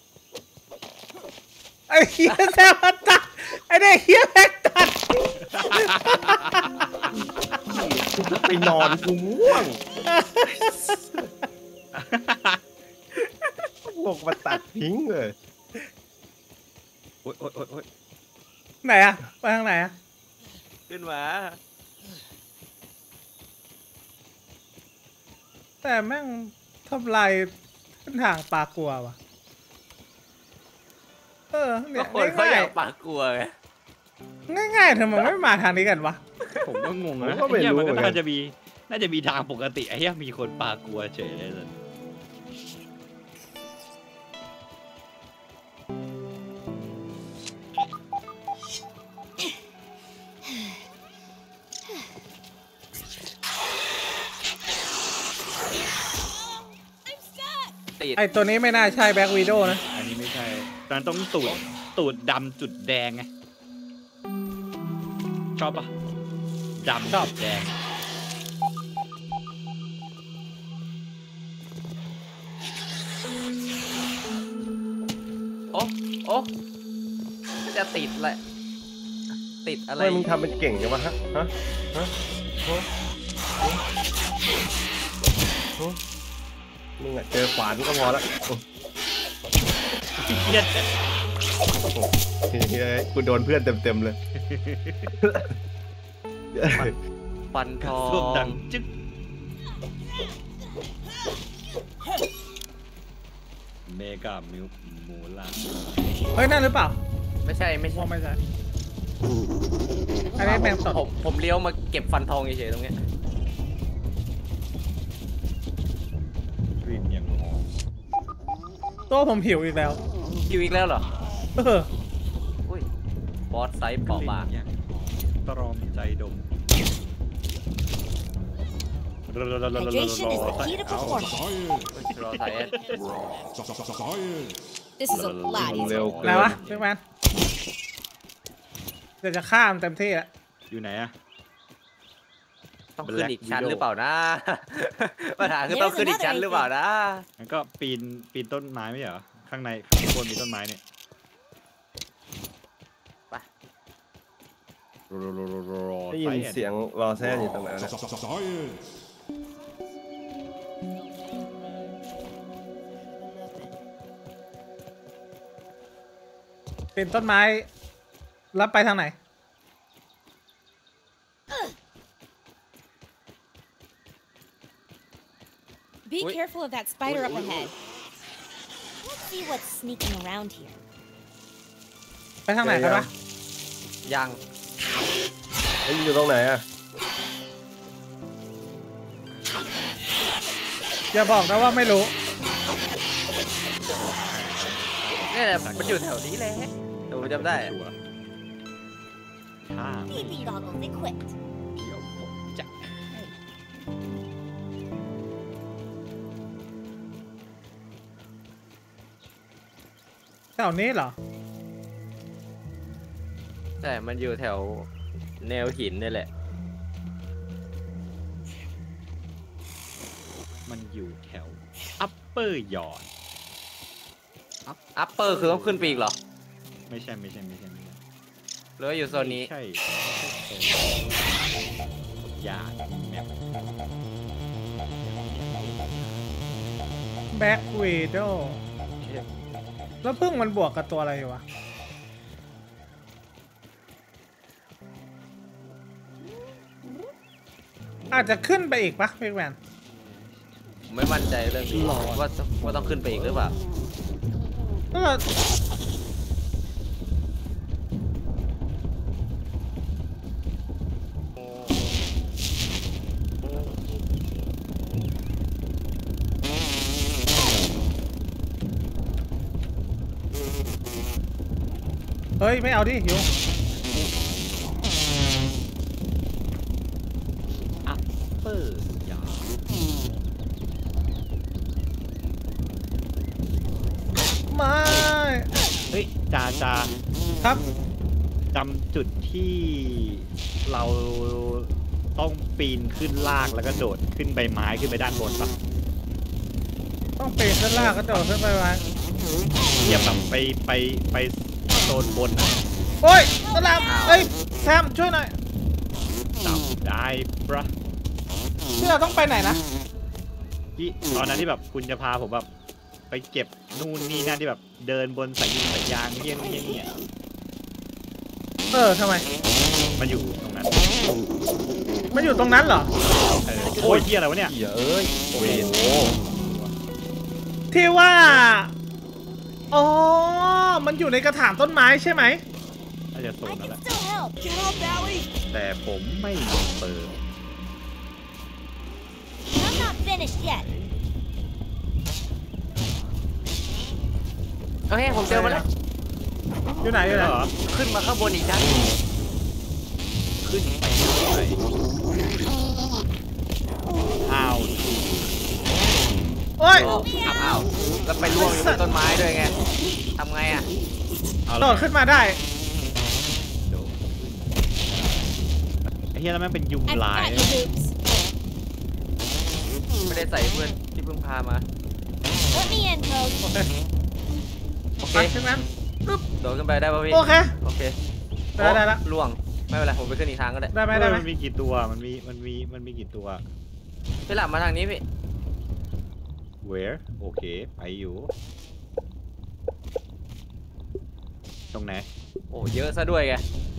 ไอ้เฮียแซมตัดไอ้เนี่ยเฮียแม็กตัดไปนอนกูง่วงพวกมาตัดทิ้งเลยโอ๊ยโอ๊ยโอ๊ยโอ๊ยไหนอะไปทางไหนอะขึ้นมาแต่แม่งทำลายเส้นทางปลากลัวว่ะเออเนี่ก็ยคนเขาอง่ายยากปากกลัวไงๆง่ายๆทำไมไม่มาทางนี้กันวะผมก็งงนะไอ้เหี้ยมันก็น่าจะมีน่าจะมีทางปกติไอ้เหี้ยมีคนปากลัวเฉยเลยติดไอตัวนี้ไม่น่าใช่แบ็กวีโดนะอันนี้ไม่ใช่ตอนต้องตูดตูดดำจุดแดงไงชอบปะดำจุดแดงโอ้โอ้จะติดแหละติดอะไรทำไมมึงทำเป็นเก่งจังวะฮะฮะฮะฮะฮะมึงอะเจอขวานก็พอแล้วโอ้เหี้ยโหเฮ้ยกูโดนเพื่อนเต็มๆเลยฟันทอรวบดังงจึ๊กเมกามิวมูลาเฮ้ยนั่นหรือเปล่าไม่ใช่ไม่ใช่ว่าไม่ใช่อันนี้แมงสดผมผมเลี้ยวมาเก็บฟันทองเฉยๆตรงเนี้ยกลิ่นยังหอมตัวผมหิวอีกแล้วคิวอีกแล้วเหรอเอออุ้ยบอสไซส์เปราะบางกลิ่นยังหอมตรอมใจดม Hydration is the key to performance. รอไซส์ This is a lot เร็ว easier. เกิไหนนวะพี่แมนเดี๋ยวจะข้ามเต็มที่อะอยู่ไหนอะต้องขึ้นอีกชั้นหรือเปล่านะ ปัญหาคือต้องขึ้นอีกชั้นหรือเปล่านะงั้นก็ปีนปีนต้นไม้ไม่ใช่เหรอข้างในข้างบนมีต้นไม้เนี่ยไปรอรอรอรอรอได้ยินเสียงรอแซ่อยู่ตรงไหนเนี่ยเป็นต้นไม้แล้วไปทางไหน Be careful of that spider up ahead. Let's see what's sneaking around here. ไปทางไหนกันวะยังเฮ้ยอยู่ตรงไหนอะอย่าบอกนะว่าไม่รู้เนี่ยแหละมันอยู่แถวนี้แหละเดี๋ยวผมจำได้ชัวร์ถ้าไม่ P P goggles equipped. เดี๋ยวผมจะให้แถวนี้เหรอใช่ มันอยู่แถวแนวหินนี่แหละมันอยู่แถวอัปเปอร์ยอดอัปเปอร์คือต้องขึ้นไปอีกเหรอไม่ใช่ไม่ใช่ไม่ใช่ไม่ใช่หรือว่าอยู่โซนนี้ไม่ใช่ไม่ใช่ยาแมปแบ็กวีโดแล้วพึ่งมันบวกกับตัวอะไรอยู่วะ อาจจะขึ้นไปอีกปะพี่แมนผมไม่มั่นใจเรื่องนี้ว่าว่าต้องขึ้นไปอีกหรือเปล่าก็ เฮ้ย ไม่เอาดิหิวอร์อย่าไม่เฮ้ยจ่าจ่าครับจำจุดที่เราต้องปีนขึ้นลากแล้วก็โดดขึ้นใบไม้ขึ้นไปด้านบนปะต้องปีนขึ้นลากก็โดดขึ้นไปวะอย่าแบบไปไปไปโซนบนอะโอ้ยตะลามเอ้ยแซมช่วยหน่อยจำได้ปะที่เราต้องไปไหนนะที่ตอนนั้นที่แบบคุณจะพาผมแบบไปเก็บนู่นนี่นั่นที่แบบเดินบนสายยิงสายยางเงี้ยเงี้ยเงี้ยเออทำไมมันอยู่ตรงนั้นมันอยู่ตรงนั้นเหรอเออโอ้ยเหี้ยอะไรวะเนี่ยเหี้ยเอ้ยโอ้ยที่ว่าอ๋อมันอยู่ในกระถางต้นไม้ใช่ไหมน่าจะโซน I นั่นแห can ละ still help. Get up, Allie! แต่ผมไม่มีเปิด I'm not finished yet. โอเคผมเจอมาแล้วอยู่ไหนอยู่ไหนเหรอขึ้นมาข้างบนอีกชั้นขึ้นไปเลยอ้าวโอ้ยอ้าวอ้าวแล้วไปล่วงอยู่บนต้นไม้ด้วยไงทำไงอ่ะเอาโดดขึ้นมาได้โดดไอ้เหี้ยแล้วแม่งเป็นยุง I've ลาย got you, Hoops. ไม่ได้ใส่เพื่อนที่เพิ่งพามา Let me in, Toad. โอเคโอเคไปถึงนั้นปึ๊บโดดขึ้นไปได้ป่ะพี่โอเคโอเคได้ได้ละโอ้ล่วงไม่เป็นไรผมไปขึ้นอีกทางก็ได้ได้ไหมได้ไหมมันมีกี่ตัวมันมีมันมีมันมีกี่ตัวพี่หลับมาทางนี้พี่ where โอเคไปอยู่ ตรงไหนโอ้เยอะซะด้วยไง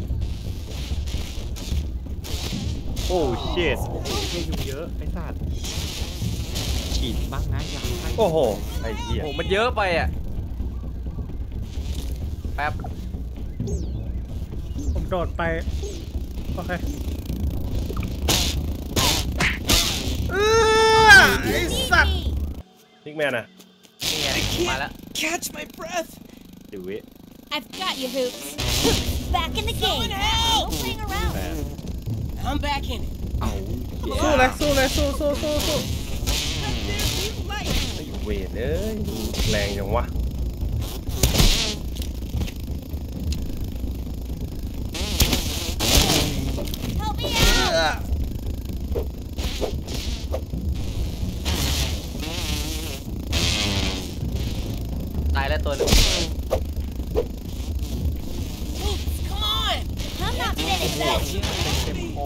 โอ้ shit โอ้โหเหี้ยยุงเยอะไอ้สัตว์ฉีดบ้างนะอย่าให้โอ้โหไอ้เหี้ยโอ้มันเยอะไปอ่ะแป๊บผมโดดไป โอเคเออไอ้สัตว์พิกแมนอะนี่ไง I มาแล้ว can't catch my breath. do it I've got you, Hoops. Back in the game. Someone help! No playing around. แปด I'm back in it. เอาสู้เลยสู้เลยสู้สู้สู้สู้ Light. ไอ้เวทเอ้ยแรงจังวะ Help me out. ตายแล้วตัวหนึง Oops, come on! I'm not finished yet. เต็มคอ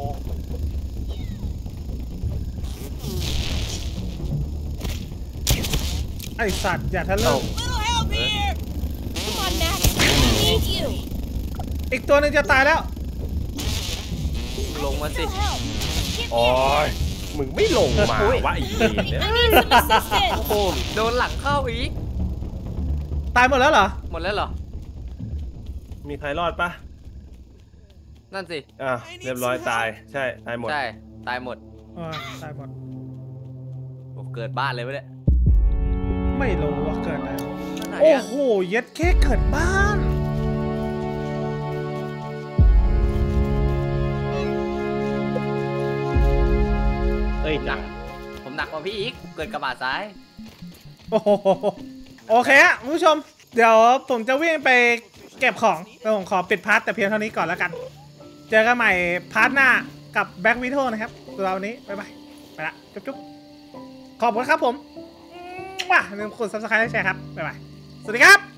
ไอ้สัตว์อย่าทะลึ่ง Little help here! Come on, Max. I need you. อีกตัวหนึงจะตายแล้วลงมาสิ Still help. Give โอ้ me ยมึงไม่ลงมาวะไอ้เวทเนี่ย I need some assistance. โอ้โหโดนหลังเข้าอีกตายหมดแล้วเหรอหมดแล้วเหรอมีใครรอดปะนั่นสิอ่ะเรียบร้อยตายใช่ตายหมดใช่ตายหมดเออตายหมดโอ้เกิดบ้านเลยวะเนี่ยไม่รู้ว่าเกิดอะไรไหนโอ้อะโห เย็ดแค่เกิดบ้านเอ้ยหนักผมหนักกว่าพี่อีกเกิดกระบะซ้ายโอ้โหโอเคฮะคุณผู้ชม เดี๋ยวผมจะวิ่งไปเก็บของแล้วผมขอปิดพาร์ทแต่เพียงเท่านี้ก่อนแล้วกัน เจอกันใหม่พาร์ทหน้ากับแบ็กวิโ o นะครับสำหรับวันนี้ บ๊ายบาย ไปละ จุ๊บๆ ขอบคุณครับผมว้าลืมกด ซับสไครบ์ และแชร์ครับ บ๊ายบาย สวัสดีครับ